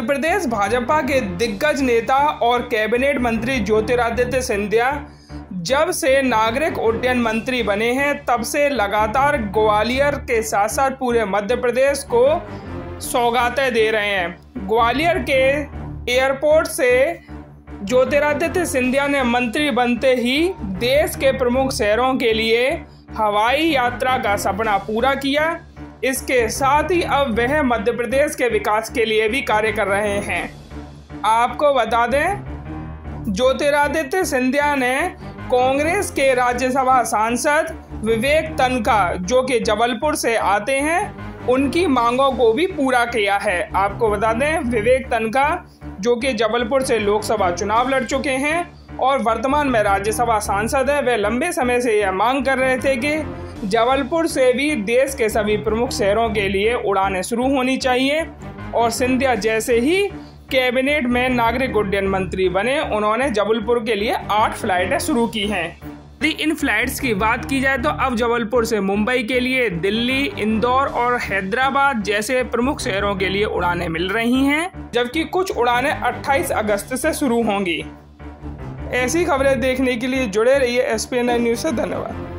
मध्य प्रदेश भाजपा के दिग्गज नेता और कैबिनेट मंत्री ज्योतिरादित्य सिंधिया जब से नागरिक उड्डयन मंत्री बने हैं तब से लगातार ग्वालियर के साथ साथ पूरे मध्य प्रदेश को सौगातें दे रहे हैं। ग्वालियर के एयरपोर्ट से ज्योतिरादित्य सिंधिया ने मंत्री बनते ही देश के प्रमुख शहरों के लिए हवाई यात्रा का सपना पूरा किया। इसके साथ ही अब वह मध्य प्रदेश के विकास के लिए भी कार्य कर रहे हैं। आपको बता दें, ज्योतिरादित्य सिंधिया ने कांग्रेस के राज्यसभा सांसद विवेक तन्खा, जो कि जबलपुर से आते हैं, उनकी मांगों को भी पूरा किया है। आपको बता दें, विवेक तन्खा जो कि जबलपुर से लोकसभा चुनाव लड़ चुके हैं और वर्तमान में राज्यसभा सांसद हैं, वे लंबे समय से यह मांग कर रहे थे कि जबलपुर से भी देश के सभी प्रमुख शहरों के लिए उड़ानें शुरू होनी चाहिए। और सिंधिया जैसे ही कैबिनेट में नागरिक उड्डयन मंत्री बने, उन्होंने जबलपुर के लिए 8 फ्लाइटें शुरू की हैं। यदि इन फ्लाइट्स की बात की जाए तो अब जबलपुर से मुंबई के लिए दिल्ली, इंदौर और हैदराबाद जैसे प्रमुख शहरों के लिए उड़ानें मिल रही हैं, जबकि कुछ उड़ानें 28 अगस्त से शुरू होंगी। ऐसी खबरें देखने के लिए जुड़े रहिए SPN न्यूज़ से। धन्यवाद।